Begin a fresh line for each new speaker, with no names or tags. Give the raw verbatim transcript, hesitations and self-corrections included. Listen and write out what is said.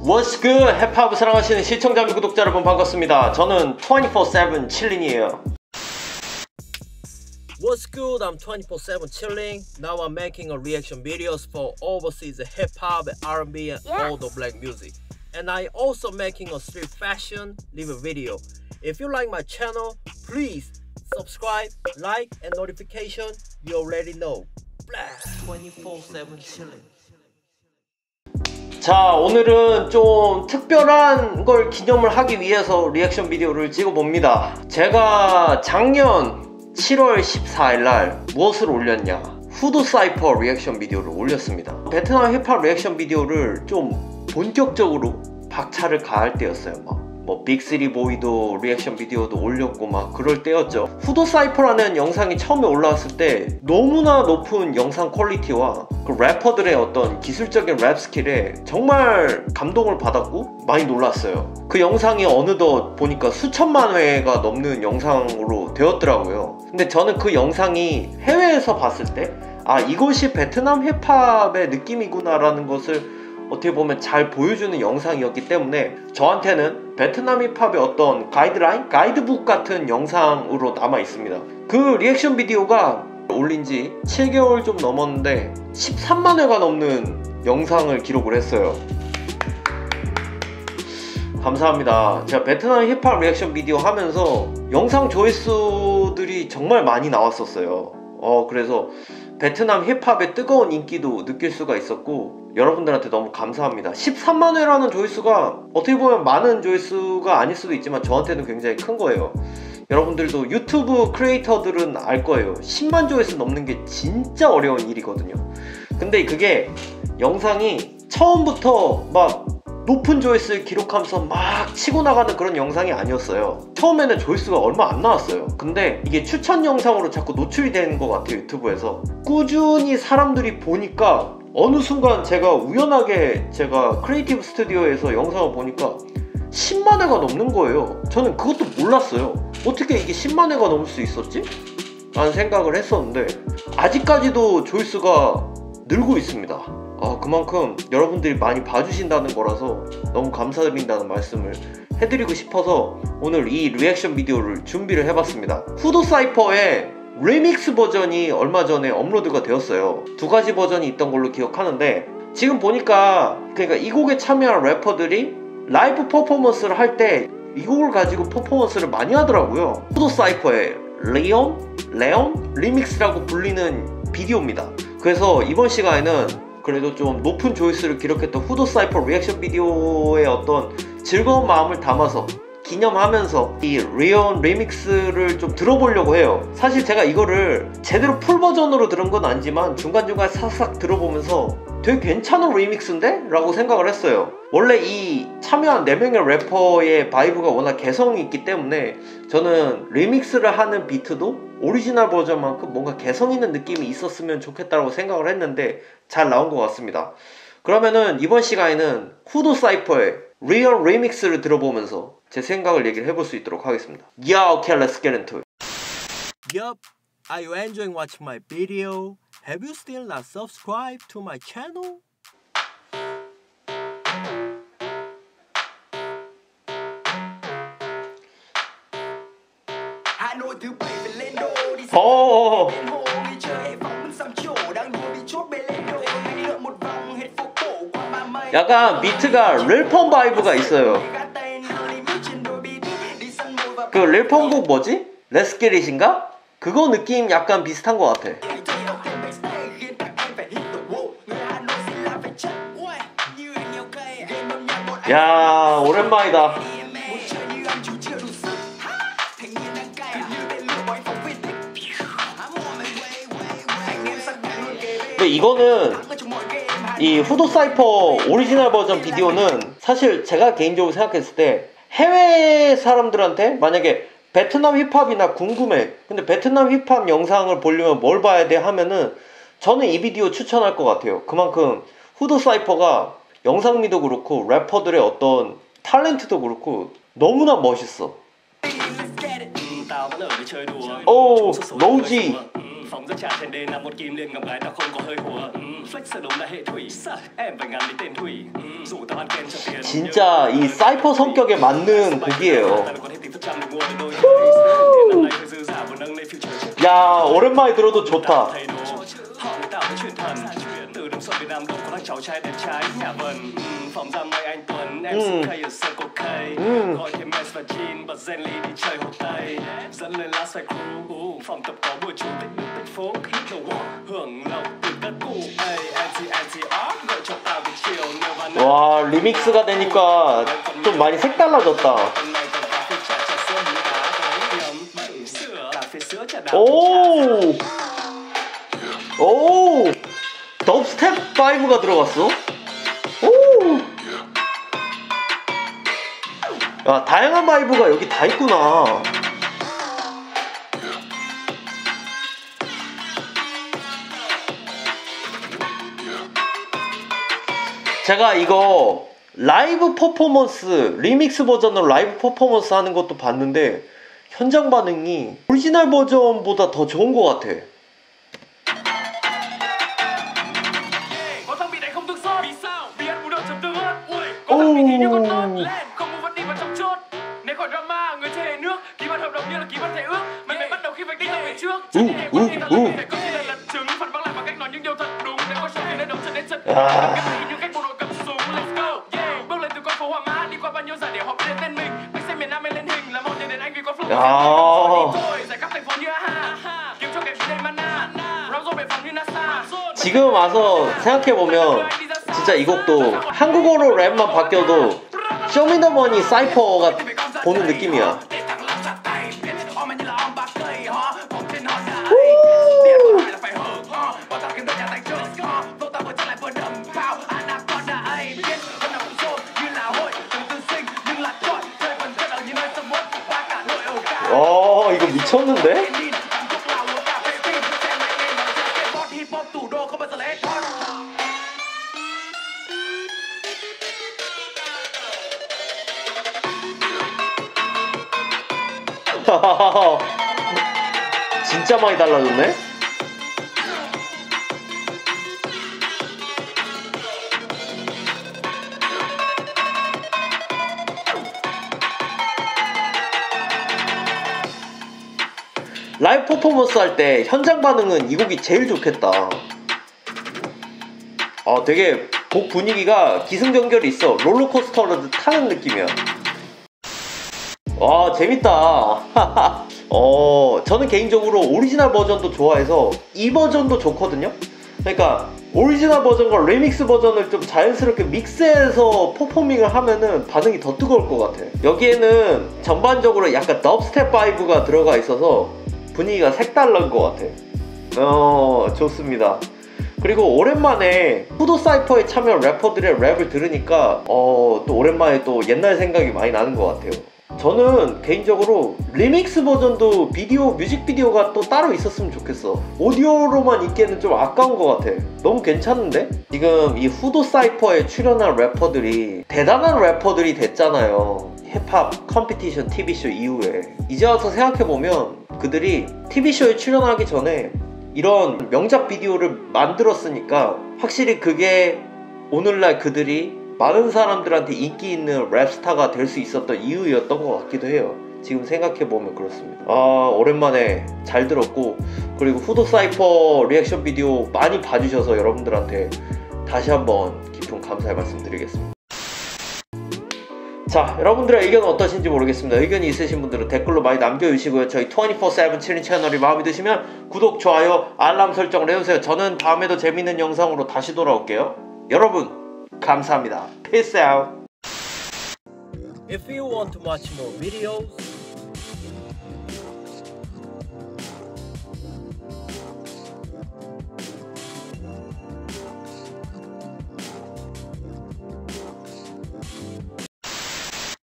What's good? 힙합을 사랑하시는 시청자 및 구독자 여러분 반갑습니다. 저는 twenty-four seven 칠린이에요. What's good? I'm twenty-four seven chilling. Now I'm making a reaction videos for overseas hip hop, R and B and
yes.
all the black music. And I also making a street fashion live video. If you like my channel, please subscribe, like and notification. You already know. twenty-four seven chilling. 자, 오늘은 좀 특별한 걸 기념을 하기 위해서 리액션 비디오를 찍어봅니다. 제가 작년 칠월 십사일 날 무엇을 올렸냐? 후드 사이퍼 리액션 비디오를 올렸습니다. 베트남 힙합 리액션 비디오를 좀 본격적으로 박차를 가할 때였어요. 막 뭐 빅시리 보이도 리액션 비디오도 올렸고 막 그럴 때였죠. 후드 사이퍼라는 영상이 처음에 올라왔을 때 너무나 높은 영상 퀄리티와 그 래퍼들의 어떤 기술적인 랩 스킬에 정말 감동을 받았고 많이 놀랐어요. 그 영상이 어느덧 보니까 수천만 회가 넘는 영상으로 되었더라고요. 근데 저는 그 영상이 해외에서 봤을 때 아, 이것이 베트남 힙합의 느낌이구나 라는 것을 어떻게 보면 잘 보여주는 영상이었기 때문에 저한테는 베트남 힙합의 어떤 가이드라인? 가이드북 같은 영상으로 남아 있습니다. 그 리액션 비디오가 올린 지 칠 개월 좀 넘었는데 십삼만 회가 넘는 영상을 기록을 했어요. 감사합니다. 제가 베트남 힙합 리액션 비디오 하면서 영상 조회수들이 정말 많이 나왔었어요. 어, 그래서 베트남 힙합의 뜨거운 인기도 느낄 수가 있었고 여러분들한테 너무 감사합니다. 십삼만 회라는 조회수가 어떻게 보면 많은 조회수가 아닐 수도 있지만 저한테는 굉장히 큰 거예요. 여러분들도 유튜브 크리에이터들은 알 거예요. 십만 조회수 넘는 게 진짜 어려운 일이거든요. 근데 그게 영상이 처음부터 막 높은 조회수를 기록하면서 막 치고 나가는 그런 영상이 아니었어요. 처음에는 조회수가 얼마 안 나왔어요. 근데 이게 추천 영상으로 자꾸 노출이 되는 것 같아요, 유튜브에서. 꾸준히 사람들이 보니까 어느 순간 제가 우연하게 제가 크리에이티브 스튜디오에서 영상을 보니까 십만 회가 넘는 거예요. 저는 그것도 몰랐어요. 어떻게 이게 십만 회가 넘을 수 있었지? 라는 생각을 했었는데 아직까지도 조회수가 늘고 있습니다. 아, 그만큼 여러분들이 많이 봐주신다는 거라서 너무 감사드린다는 말씀을 해드리고 싶어서 오늘 이 리액션 비디오를 준비를 해봤습니다. 후드 사이퍼의 리믹스 버전이 얼마 전에 업로드가 되었어요. 두 가지 버전이 있던 걸로 기억하는데 지금 보니까 그러니까 이 곡에 참여한 래퍼들이 라이브 퍼포먼스를 할 때 이 곡을 가지고 퍼포먼스를 많이 하더라고요. 후드 사이퍼의 레온? 레온? 리믹스라고 불리는 비디오입니다. 그래서 이번 시간에는 그래도 좀 높은 조회수를 기록했던 후드 사이퍼 리액션 비디오의 어떤 즐거운 마음을 담아서 기념하면서 이 리온 리믹스를 좀 들어보려고 해요. 사실 제가 이거를 제대로 풀 버전으로 들은 건 아니지만 중간중간 싹싹 들어보면서 되게 괜찮은 리믹스인데? 라고 생각을 했어요. 원래 이 참여한 네 명의 래퍼의 바이브가 워낙 개성이 있기 때문에 저는 리믹스를 하는 비트도 오리지널 버전만큼 뭔가 개성 있는 느낌이 있었으면 좋겠다고 생각을 했는데 잘 나온 것 같습니다. 그러면은 이번 시간에는 후드 사이퍼의 리얼 리믹스를 들어보면서 제 생각을 얘기를 해볼 수 있도록 하겠습니다. Yeah, okay, let's get into it. Yup, are you enjoying watching my video? Have you still not subscribed to my channel? 어. 약간 비트가 릴펌 바이브가 있어요. 그 릴펌 곡 뭐지? Let's Get It인가? 그거 느낌 약간 비슷한 것 같아. 야, 오랜만이다. 근데 이거는 이 후드 사이퍼 오리지널 버전 비디오는 사실 제가 개인적으로 생각했을 때 해외 사람들한테 만약에 베트남 힙합이나 궁금해, 근데 베트남 힙합 영상을 보려면 뭘 봐야 돼 하면은 저는 이 비디오 추천할 것 같아요. 그만큼 후드 사이퍼가 영상미도 그렇고 래퍼들의 어떤 탤런트도 그렇고 너무나 멋있어. 오, 로지.
phỏng rất chả thành đề nằm một kim liền ngầm gái tao không có hơi hùa. Flex sẽ đúng là hệ thủy. Em phải ngắn đến tên thủy. Dù tao ăn ken cho tiền.
진짜 이 사이퍼 성격에 맞는 곡이에요. 야, 오랜만에 들어도 좋다. cháu trai đẹp trai nhà vần phòng ra mời anh Tuấn em xin khay ở sân cô cây gọi thêm mess và jean bật Zenly đi chơi Hồ Tây dẫn lên last fight crew phòng tập có buổi chủ tịch tích phố hit the wall hưởng lộc từ các cụ anti anti art gọi cho tao cái chiều 와 리믹스가 되니까 좀 많이 색달라졌다. 오, 오. 덥스텝 파이브가 들어갔어? 오! 야, 다양한 바이브가 여기 다 있구나. 제가 이거 라이브 퍼포먼스, 리믹스 버전으로 라이브 퍼포먼스 하는 것도 봤는데 현장 반응이 오리지널 버전보다 더 좋은 것 같아. Không muốn đi vào trong chốt. Nếu khỏi drama, người thề nước. Ký bản hợp đồng như là ký bản thề ước. Mình phải bắt đầu khi vạch đích là về trước. Chắc thì hãy quên đi là phải có thể là lật trứng. Phản bác lại bằng cách nói những điều thật đúng. Nếu có show thì nên đấu chân đến trận. Cái gì như cách bộ đội cầm súng. Let's go. Yeah. Bước lên từ con phố Hòa Mã. Đi qua bao nhiêu giải để họ biết tên mình. Bách xem miền Nam lên lên hình. Là một tiền đến anh vì có flow. Giải khắp thành phố như aha. Kiếm cho kẻ đây mana. Rap rồi bệ phóng như NASA. 지금 와서 생각해보면 진짜 이 곡도 한국어로 랩만 바뀌어도 쇼미더머니 사이퍼가 보는 느낌이야. 어, 이거 미쳤는데? 진짜 많이 달라졌네? 라이브 퍼포먼스 할 때 현장 반응은 이 곡이 제일 좋겠다. 아, 되게 곡 분위기가 기승전결이 있어. 롤러코스터를 타는 느낌이야. 와, 재밌다. 어, 저는 개인적으로 오리지널 버전도 좋아해서 이 버전도 좋거든요. 그러니까 오리지널 버전과 리믹스 버전을 좀 자연스럽게 믹스해서 퍼포밍을 하면은 반응이 더 뜨거울 것 같아. 여기에는 전반적으로 약간 덥스텝 바이브가 들어가 있어서 분위기가 색달란 것 같아. 어, 좋습니다. 그리고 오랜만에 푸드 사이퍼에 참여한 래퍼들의 랩을 들으니까 어, 또 오랜만에 또 옛날 생각이 많이 나는 것 같아요. 저는 개인적으로 리믹스 버전도 비디오, 뮤직비디오가 또 따로 있었으면 좋겠어. 오디오로만 있기에는 좀 아까운 것 같아. 너무 괜찮은데? 지금 이 후드 사이퍼에 출연한 래퍼들이 대단한 래퍼들이 됐잖아요. 힙합 컴피티션 티비쇼 이후에. 이제 와서 생각해보면 그들이 티비쇼에 출연하기 전에 이런 명작 비디오를 만들었으니까 확실히 그게 오늘날 그들이 많은 사람들한테 인기 있는 랩스타가 될 수 있었던 이유였던 것 같기도 해요. 지금 생각해보면 그렇습니다. 아, 오랜만에 잘 들었고, 그리고 후드 사이퍼 리액션 비디오 많이 봐주셔서 여러분들한테 다시 한번 깊은 감사의 말씀 드리겠습니다. 자, 여러분들의 의견은 어떠신지 모르겠습니다. 의견이 있으신 분들은 댓글로 많이 남겨주시고요. 저희 이십사 세븐 칠인 채널이 마음에 드시면 구독, 좋아요, 알람 설정을 해주세요. 저는 다음에도 재밌는 영상으로 다시 돌아올게요. 여러분, 감사합니다. Peace out. If you want to watch more videos,